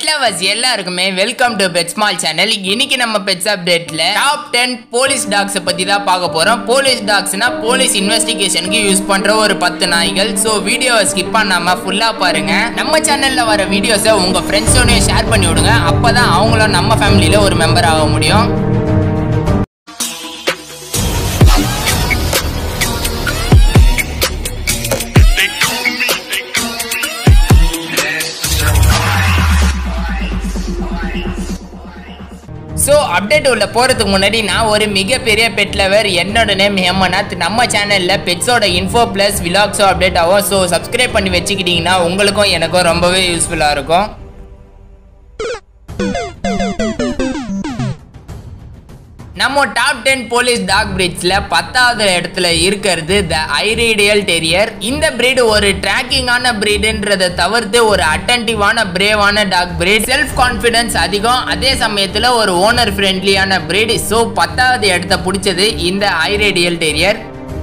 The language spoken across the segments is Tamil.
லவர்ஸ் எல்லாருக்குமே welcome to pet small channel. இன்னைக்கு நம்ம பெட்ஸ் அப்டேட்ல டாப் 10 போலீஸ் டாக்ஸ் பத்தி தான் பார்க்க போறோம். போலீஸ் டாக்ஸ்னா போலீஸ் இன்வெஸ்டிகேஷனுக்கு யூஸ் பண்ற ஒரு 10 நாய்கள். சோ வீடியோவை ஸ்கிப் பண்ணாம ஃபுல்லா பாருங்க. நம்ம சேனல்ல வர வீடியோஸை உங்க ஃப்ரெண்ட்ஸோட ஷேர் பண்ணி விடுங்க. அப்பதான் அவங்களும் நம்ம ஃபேமிலியில ஒரு மெம்பர் ஆக முடியும். ஸோ அப்டேட் உள்ள போகிறதுக்கு முன்னாடி நான் ஒரு மிகப்பெரிய பெட் லவர். என்னோட நேம் ஹேமநாத். நம்ம சேனலில் பெட்ஸோட இன்ஃபோ ப்ளஸ் விலாக்ஸோ அப்டேட் ஆகும். ஸோ சப்ஸ்கிரைப் பண்ணி வச்சுக்கிட்டிங்கன்னா உங்களுக்கும் எனக்கும் ரொம்பவே யூஸ்ஃபுல்லாக இருக்கும். நம்ம டாப் 10 போலீஸ் டாக் பிரீட்ஸ்ல 10வது இடத்துல இருக்கிறது த ஐரேடியல் டெரியர். இந்த பிரீட் ஒரு ட்ராக்கிங்கான பிரீடுன்றதை தவிர்த்து ஒரு அட்டென்டிவான பிரேவான டாக் பிரீட். செல்ஃப் கான்ஃபிடன்ஸ் அதிகம், அதே சமயத்தில் ஒரு ஓனர் ஃப்ரெண்ட்லியான பிரீட். ஸோ 10வது இடத்த பிடிச்சது இந்த ஐரேடியல் டெரியர்.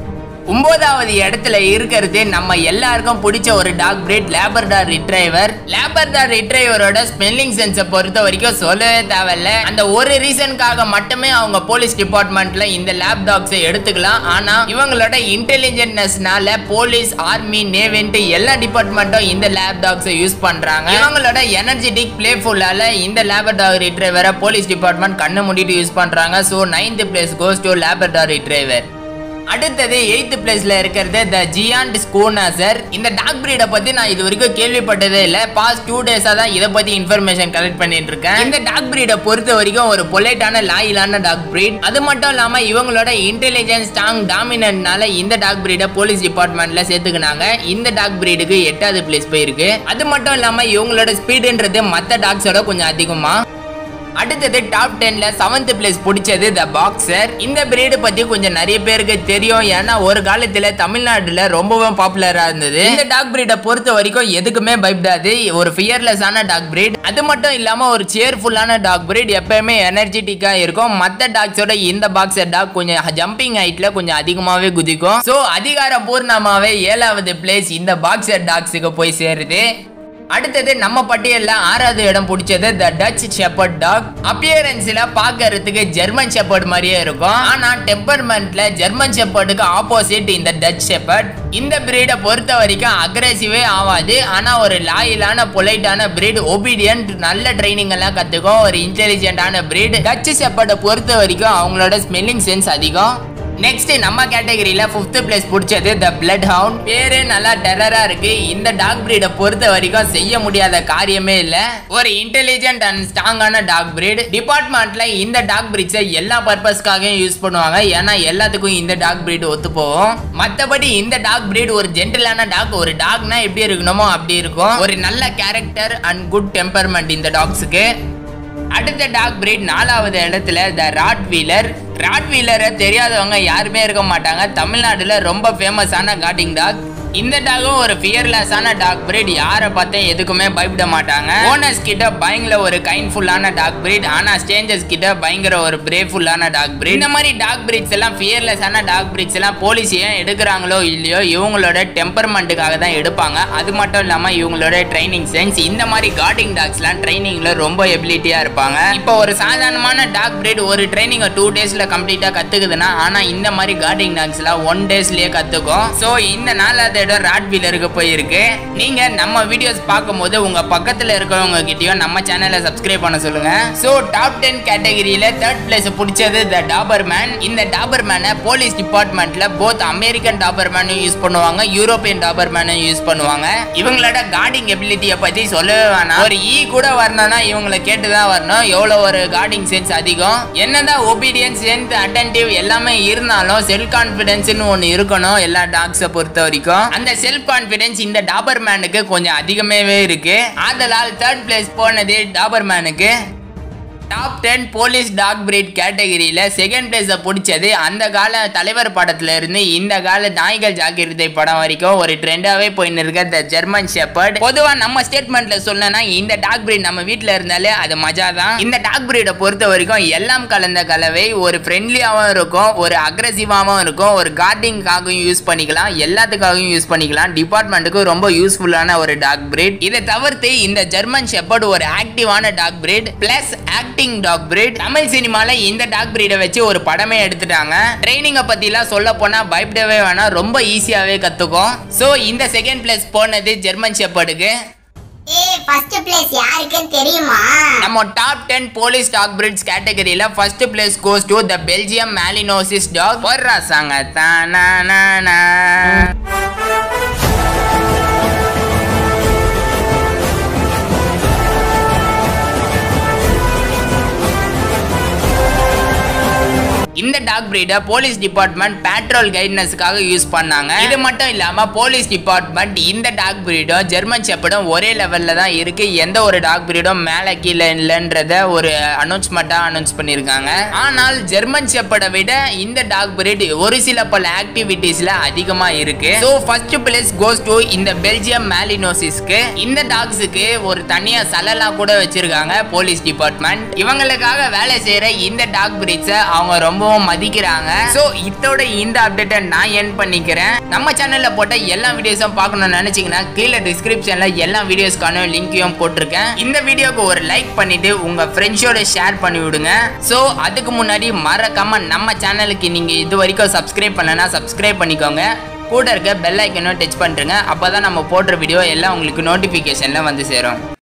9வது இடத்துல இருக்கிறது நம்ம எல்லாருக்கும் பிடிச்ச ஒரு dog breed labrador retriever. Labrador ரிட்ரைவரோட ஸ்மெல்லிங் சென்ஸை பொறுத்த வரைக்கும் சொல்லவே தேவையில்ல. அந்த ஒரு ரீசனுக்காக மட்டுமே அவங்க போலீஸ் டிபார்ட்மெண்ட்ல இந்த லேப் டாக்ஸை எடுத்துக்கலாம். ஆனா இவங்களோட இன்டெலிஜென்ட்னஸ்னால போலீஸ், ஆர்மி, நேவின்ட்டு எல்லா டிபார்ட்மெண்ட்டும் இந்த லேப் டாக்ஸை யூஸ் பண்றாங்க. இவங்களோட எனர்ஜெட்டிக் பிளேஃபுல்லால இந்த லேபர்டார் ரிட்ரைவரை போலீஸ் டிபார்ட்மெண்ட் கண்ணு மூடிட்டு யூஸ் பண்றாங்க. So 9th place goes to labrador retriever. அடுத்தது 8th பிளேஸ்ல இருக்கிறது த ஜியாண்ட் ஸ்கூனாசர். இந்த டாக் பிரீடை பத்தி நான் இது வரைக்கும் கேள்விப்பட்டதே இல்லை. பாஸ்ட் 2 டேஸா தான் இதை பத்தி இன்ஃபர்மேஷன் கலெக்ட் பண்ணிட்டு இருக்கேன். இந்த டாக் பிரீடை பொறுத்த வரைக்கும் ஒரு பொலைட்டான லாயிலான டாக் பிரீட். அது மட்டும் இல்லாம இவங்களோட இன்டெலிஜென்ஸ், ஸ்ட்ராங், டாமினன்ட்னால இந்த டாக் பிரீடை போலீஸ் டிபார்ட்மெண்ட்ல சேர்த்துக்கினாங்க. இந்த டாக் பிரீடுக்கு 8வது பிளேஸ் போயிருக்கு. அது மட்டும் இல்லாம இவங்களோட ஸ்பீடுன்றது மற்ற டாக்ஸோட கொஞ்சம் அதிகமா. அடுத்தது டாப் 10ல 7th பிளேஸ் பிடிச்சது த பாக்ஸர். இந்த பிரீடு பத்தி கொஞ்சம் நிறைய பேருக்கு தெரியும். ஏன்னா ஒரு காலத்துல தமிழ்நாட்டுல ரொம்பவும் பாப்புலரா இருந்தது. இந்த டாக் பிரீடை பொறுத்த வரைக்கும் எதுக்குமே பயப்படாது. ஒரு ஃபியர்லெஸ்ஸான டாக் பிரீட். அது மட்டும் இல்லாம ஒரு சேர்ஃபுல்லான டாக் பிரீட். எப்பயுமே எனர்ஜெட்டிக்கா இருக்கும். மற்ற டாக்ஸோட இந்த பாக்ஸர் டாக் கொஞ்சம் ஜம்பிங் ஹைட்ல கொஞ்சம் அதிகமாவே குதிக்கும். சோ அதிகாரப்பூர்ணமாவே 7வது பிளேஸ் இந்த பாக்ஸர் டாக்ஸுக்கு போய் சேருது. அடுத்தது நம்ம பட்டியல்ல 6வது இடம் பிடிச்சது த டச் ஷெப்பர்ட் டாக். அப்பியரன்ஸ்ல பாக்குறதுக்கு ஜெர்மன் ஷெப்பர்ட் மாதிரியே இருக்கும். ஆனா டெம்பர்மெண்ட்ல ஜெர்மன் ஷெப்பர்டுக்கு ஆப்போசிட் இந்த டச் ஷெப்பர்ட். இந்த பிரீடை பொறுத்த வரைக்கும் அக்ரெசிவே ஆகாது. ஆனா ஒரு லாயலான பொலைட்டான பிரீட். ஒபீடியன்ட், நல்ல ட்ரைனிங் எல்லாம் கத்துக்கும். ஒரு இன்டெலிஜென்டான பிரீட். டச் ஷெப்பர்டை பொறுத்த வரைக்கும் அவங்களோட ஸ்மெல்லிங் சென்ஸ் அதிகம். நெக்ஸ்ட் நம்ம கேட்டகரியில 5th பிளேஸ் பிடிச்சது த பிளட் ஹவுண்ட். பேரு நல்லா டெரரா இருக்கு. இந்த டாக் பிரீடை பொறுத்த வரைக்கும் செய்ய முடியாத காரியமே இல்ல. ஒரு இன்டெலிஜென்ட் அண்ட் ஸ்ட்ராங்கான டாக் பிரீட். டிபார்ட்மெண்ட்ல இந்த டாக் பிரீட்ஸை எல்லா பர்பஸ்க்காகவும் யூஸ் பண்ணுவாங்க. ஏன்னா எல்லாத்துக்கும் இந்த டாக் பிரீட் ஒத்து போகும். மற்றபடி இந்த டாக் பிரீட் ஒரு ஜென்டிலான டாக். ஒரு டாக்னா எப்படி இருக்கணுமோ அப்படி இருக்கும். ஒரு நல்ல கேரக்டர் அண்ட் குட் டெம்பர்மெண்ட் இந்த டாக்ஸுக்கு. அடுத்த டாக் பிரீட் 4வது இடத்துல த ராட்வீலர். ராட்வீலரை தெரியாதவங்க யாருமே இருக்க மாட்டாங்க. தமிழ்நாடுல ரொம்ப ஃபேமஸான கார்டிங் டாக். இந்த டாகும் ஒரு ஃபியர்லெஸ்ஸான டாக் பிரீட். யாரை பார்த்தேன் எதுக்குமே பயப்பட மாட்டாங்க. ஓனர்ஸ் கிட்ட பயங்கர ஒரு கைண்ட்ஃபுல்லான டாக் பிரீட். ஆனா ஸ்ட்ரேஞ்சர்ஸ் கிட்ட பயங்கர ஒரு பிரேவ்ஃபுல்லான டாக் பிரீட். இந்த மாதிரி டாக் பிரீட்ஸ் எல்லாம், ஃபியர்லெஸ்ஸான டாக் பிரீட்ஸ் எல்லாம் போலீஸ் ஏன் எடுக்கிறாங்களோ இல்லையோ இவங்களோட டெம்பர்மெண்ட்டுக்காக தான் எடுப்பாங்க. அது மட்டும் இல்லாம இவங்களோட ட்ரைனிங் சென்ஸ். இந்த மாதிரி கார்டிங் டாக்ஸ்லாம் ட்ரைனிங்ல ரொம்ப எபிலிட்டியா இருப்பாங்க. இப்போ ஒரு சாதாரணமான டாக் பிரீட் ஒரு ட்ரைனிங் 2 டேஸ்ல கம்ப்ளீட்டா கத்துக்குதுன்னா, ஆனா இந்த மாதிரி கார்டிங் டாக்ஸ்லாம் 1 டேஸ்லயே கத்துக்கும். ஸோ இந்த 4வது ராட்வீலருக்கு போயிருக்கு. நீங்க நம்ம வீடியோஸ் பார்க்கும்போது உங்க பக்கத்துல இருக்கிறவங்க கிட்டயும் நம்ம சேனலை சப்ஸ்கிரைப் பண்ண சொல்லுங்க. சோ டாப் 10 கேட்டகரியில 3rd பிளேஸ் பிடிச்சது த டாபர்மேன். இந்த டாபர்மேனை போலீஸ் டிபார்ட்மெண்ட்ல போத் அமெரிக்கன் டாபர்மேனும் யூஸ் பண்ணுவாங்க, யூரோப்பியன் டாபர்மேனும் யூஸ் பண்ணுவாங்க. இவங்களோட கார்டிங் எபிலிட்டியை பத்தி சொல்லவே வேணாம். ஒரு கூட வரணும்னா இவங்களை கேட்டுதான் வரணும். எவ்வளவு ஒரு கார்டிங் சென்ஸ் அதிகம். என்னதான் ஒபீடியன்ஸ், ஸ்ட்ரென்த், அட்டென்டிவ் எல்லாமே இருந்தாலும் செல்ஃப் கான்ஃபிடன்ஸ்னு ஒன்னு இருக்கணும் எல்லா டாக்ஸை பொறுத்த வரைக்கும். அந்த செல்ஃப் கான்ஃபிடன்ஸ் இந்த டாபர்மேனுக்கு கொஞ்சம் அதிகமாவே இருக்கு. ஆதலால் 3rd பிளேஸ் போனது டாபர்மேனுக்கு. டாப் 10 போலீஸ் டாக் பிரீட் கேட்டகரியில செகண்ட் பிளேஸை பிடிச்சது அந்த கால தலைவர் படத்துல இருந்து இந்த கால நாய்கள் ஜாக்கிரதை படம் வரைக்கும் ஒரு ட்ரெண்டாவே போயின்னு இருக்க த ஜெர்மன் ஷெப்பர்ட். பொதுவா நம்ம ஸ்டேட்மெண்ட்ல சொல்லனா இந்த டாக் பிரீட் நம்ம வீட்டுல இருந்தாலே அது மஜா தான். இந்த டாக் பிரீடை பொறுத்த வரைக்கும் எல்லாம் கலந்த கலவை, ஒரு ஃப்ரெண்ட்லியாவும் இருக்கும், ஒரு அக்ரெசிவாவும் இருக்கும், ஒரு கார்டிங்காகவும் யூஸ் பண்ணிக்கலாம், எல்லாத்துக்காகவும் யூஸ் பண்ணிக்கலாம். டிபார்ட்மெண்ட்டுக்கு ரொம்ப யூஸ்ஃபுல்லான ஒரு டாக் பிரீட். இதை தவிர்த்து இந்த ஜெர்மன் ஷெப்பர்ட் ஒரு ஆக்டிவான dog breed plus acting dog breed. Tamil சினிமால இந்த டாக் பிரீடை வச்சு ஒரு படமே எடுத்துட்டாங்க. ட்ரைனிங்கை பத்திலாம் சொல்ல போனா பயப்படவே வேணாம், ரொம்ப ஈஸியாவே கத்துக்கும். சோ இந்த செகண்ட் பிளேஸ் போனது ஜெர்மன் ஷெப்பர்டுக்கு. ஃபர்ஸ்ட் பிளேஸ் யாருக்குன்னு தெரியுமா? நம்ம டாப் 10 போலீஸ் டாக் பிரீட்ஸ் கேட்டகரியில first place goes to the Belgium Malinois dog. வர்றா சாங்க தானா. இந்த டாக் பிரீடை போலீஸ் டிபார்ட்மெண்ட் பேட்ரோல் கைட்னஸ்க்காக யூஸ் பண்ணாங்க. இது மட்டும் இல்லாம போலீஸ் டிபார்ட்மெண்ட் இந்த டாக் பிரீடும் ஜெர்மன் ஷெப்பர்டும் ஒரே லெவல்ல தான் இருக்கு, எந்த ஒரு டாக் பிரீடும் மேல கீழே இல்லைன்றத ஒரு அனௌன்ஸ்மெண்டா அனௌன்ஸ் பண்ணிருக்காங்க. ஆனால் ஜெர்மன் ஷெப்பர்டை விட இந்த டாக் பிரீட் ஒரு சில பல ஆக்டிவிட்டீஸ்ல அதிகமா இருக்கு. So first place goes to இந்த பெல்ஜியம் மாலினோசிஸ்க்கு. இந்த டாக்ஸுக்கு ஒரு தனியா சலலா கூட வச்சிருக்காங்க போலீஸ் டிபார்ட்மெண்ட். இவங்களுக்காக வேலை செய்யற இந்த டாக் பிரீட்ஸை அவங்க ரொம்ப மதிக்கிறாங்க. சோ இதோட இந்த அப்டேட்டை நான் எண்ட் பண்ணிக்கிறேன். நம்ம சேனல்ல போட்ட எல்லா வீடியோஸும் பார்க்கணும்னு நினைச்சீங்கன்னா கீழே டிஸ்கிரிப்ஷன்ல எல்லா வீடியோஸ்க்கான லிங்கையும் போட்டிருக்கேன். இந்த வீடியோக்கு ஒரு லைக் பண்ணிட்டு உங்க ஃப்ரெண்ட்ஸோட ஷேர் பண்ணி விடுங்க. சோ அதுக்கு முன்னாடி மறக்காம நம்ம சேனலுக்கு நீங்க இது வரைக்கும் சப்ஸ்கிரைப் பண்ணலனா சப்ஸ்கிரைப் பண்ணிக்கோங்க. கூட இருக்க பெல் ஐக்கனை டச் பண்ணிருங்க. அப்பதான் நம்ம போடுற வீடியோ எல்லாம் உங்களுக்கு நோட்டிபிகேஷன்ல வந்து சேரும்.